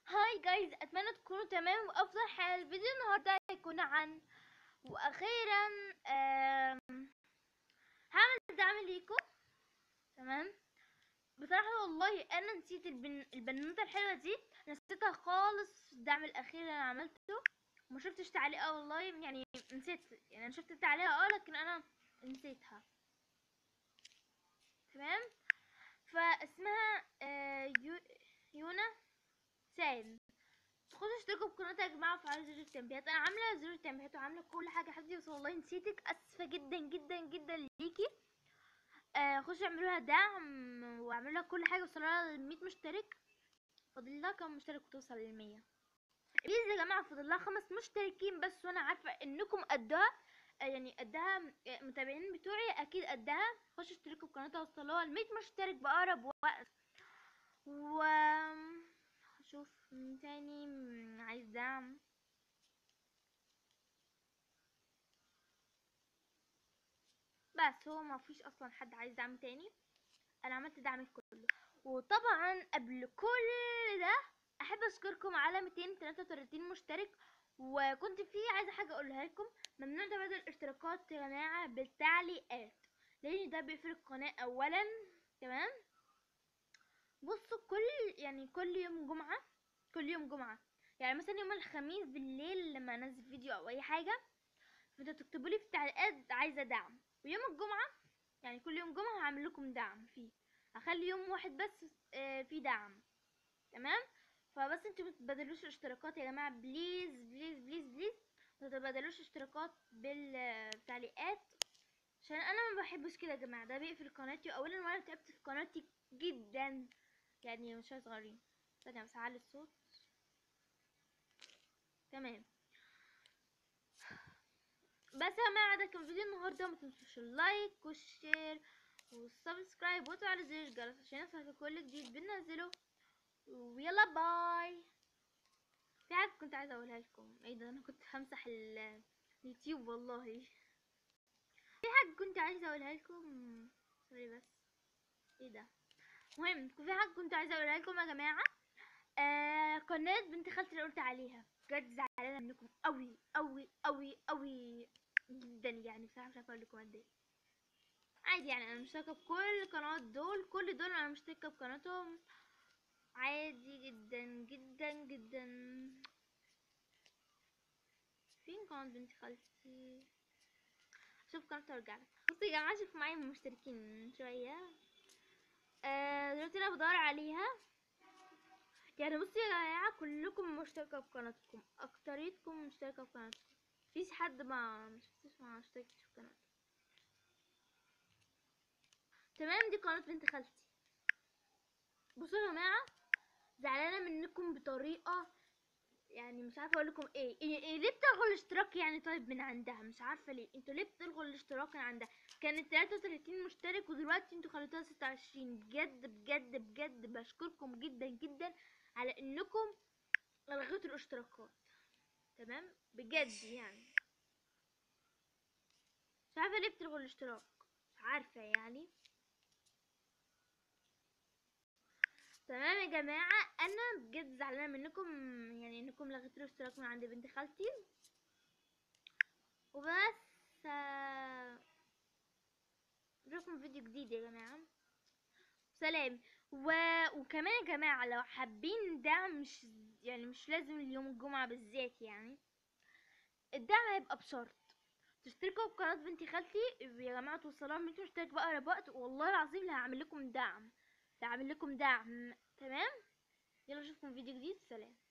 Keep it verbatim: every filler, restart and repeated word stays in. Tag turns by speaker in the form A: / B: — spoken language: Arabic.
A: هاي جايز، اتمنى تكونوا تمام وافضل حال. الفيديو النهارده هيكون عن واخيرا آم، هعمل دعم ليكم. تمام. بصراحه والله انا نسيت البن... البنوته الحلوه دي، نسيتها خالص في الدعم الاخير اللي انا عملته. وما شفتش تعليقها والله، يعني نسيت. يعني انا شفت تعليقها اه لكن انا نسيتها. تمام. فاسمها آه يو... يونا سان. خدوا اشتركوا بقناتي يا جماعه وفعلوا زر التنبيهات. انا عامله زر التنبيهات وعامله كل حاجه يا حبيبتي، بس والله نسيتك، اسفه جدا جدا جدا ليكي. آه خشوا اعملوا لها دعم واعملوا لها كل حاجه، وصلوا لها ل مية مشترك. فاضل لها كام مشترك وتوصل لل مية؟ بليز يا جماعه، فاضل لها خمس مشتركين بس، وانا عارفه انكم قدها. آه يعني قدها. آه، متابعين بتوعي اكيد قدها. خشوا اشتركوا بقناتها وصلوها ل مية مشترك باقرب وقت. و شوف مين تاني عايز دعم. بس هو ما فيش اصلا حد عايز دعم تاني. انا عملت دعم كله. وطبعا قبل كل ده احب اشكركم على ميتين وتلاتة وتلاتين مشترك. وكنت في عايزه حاجه اقولها لكم: ممنوع تبادل الاشتراكات يا جماعه بالتعليقات، لان ده بيقفل القناه اولا. تمام. بصوا، كل يعني كل يوم جمعه كل يوم جمعه يعني مثلا يوم الخميس بالليل لما انزل فيديو او اي حاجه، فانتوا تكتبوا لي في التعليقات عايزه دعم. ويوم الجمعه يعني كل يوم جمعة هعمل لكم دعم فيه. هخلي يوم واحد بس آه، فيه دعم. تمام. فبس انتوا متبادلوش الاشتراكات يا جماعة، بليز بليز بليز بليز. متبادلوش اشتراكات بالتعليقات، عشان انا ما بحبش كده يا جماعة. ده بيقفل قناتي اولا، وانا تعبت في قناتي جدا. يعني مش صغيرين. ثانية بس اعلي الصوت. تمام. بس يا جماعة ده كان فيديو النهاردة. متنسوش اللايك والشير والسبسكرايب وتفعيل زر الجرس عشان يوصلك كل جديد بننزله. ويلا باي. في حاجة كنت عايزة اقولها لكم. ايه ده، انا كنت همسح ال- اليوتيوب والله. في حاجة كنت عايزة اقولها لكم. سوري بس. ايه ده. مهم، في حاجة كنت عايزة اقولها لكم يا جماعة. آه قناة بنت خالتي اللي قلت عليها، بجد زعلانة منكم قوي قوي قوي قوي جدا. يعني بصراحة مش عارفة اقول لكم قد ايه. عادي يعني، انا مشتركة بكل القنوات دول، كل دول انا مشتركة بقناتهم. عادي جدا جدا جدا. فين قناة بنت خالتي؟ شوف قناتها وارجعلك. بصوا يا جماعة، شوف معايا مشتركين من شوية. آه دلوقتي انا بدور عليها. يعني بصوا يا جماعة، كلكم مشتركة بقناتكم، اكتريتكم مشتركة بقناتكم. مفيش حد ما مشفتش ما اشتركتش في قناته. تمام. دي قناة بنت خالتي. بصوا يا جماعة، زعلانة منكم بطريقة. يعني مش عارفه اقول لكم ايه. إيه, إيه ليه بتلغوا الاشتراك يعني؟ طيب من عندها مش عارفه ليه انتوا ليه بتلغوا الاشتراك من عندها. كانت تلاتة وتلاتين مشترك ودلوقتي انتوا خليتوها ستة وعشرين. بجد بجد بجد بشكركم جدا جدا على انكم لغيتوا الاشتراكات. تمام بجد يعني. مش عارفه ليه بتلغوا الاشتراك. مش عارفه يعني. تمام يا جماعه، انا بجد زعلانه منكم. يعني انكم لغيتوا الاشتراك من عند بنت خالتي. وبس. آه، اشوفكم فيديو جديد يا جماعه. سلام. و... وكمان يا جماعة، لو حابين دعم، مش يعني مش لازم اليوم الجمعة بالذات يعني. الدعم هيبقى بشرط تشتركوا بقناة بنتي خالتي يا جماعة، توصلوا مية مشترك بأقرب وقت. والله العظيم اللي هعمل لكم دعم. هعمل لكم دعم. تمام. يلا اشوفكم فيديو جديد. سلام.